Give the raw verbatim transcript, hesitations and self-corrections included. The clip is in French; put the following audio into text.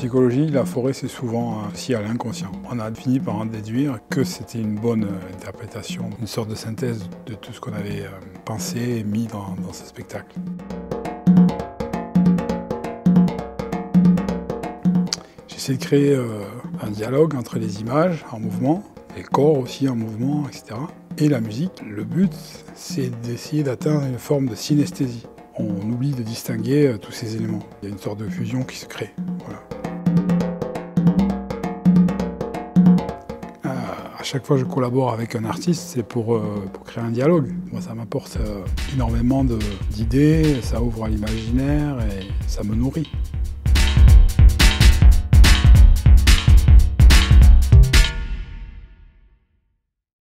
psychologie, la forêt, c'est souvent aussi à l'inconscient. On a fini par en déduire que c'était une bonne interprétation, une sorte de synthèse de tout ce qu'on avait pensé et mis dans, dans ce spectacle. J'essaie de créer euh, un dialogue entre les images en mouvement, les corps aussi en mouvement, et cetera. Et la musique. Le but, c'est d'essayer d'atteindre une forme de synesthésie. On oublie de distinguer euh, tous ces éléments. Il y a une sorte de fusion qui se crée. Voilà. Euh, à chaque fois que je collabore avec un artiste, c'est pour, euh, pour créer un dialogue. Moi, ça m'apporte euh, énormément d'idées, ça ouvre à l'imaginaire et ça me nourrit.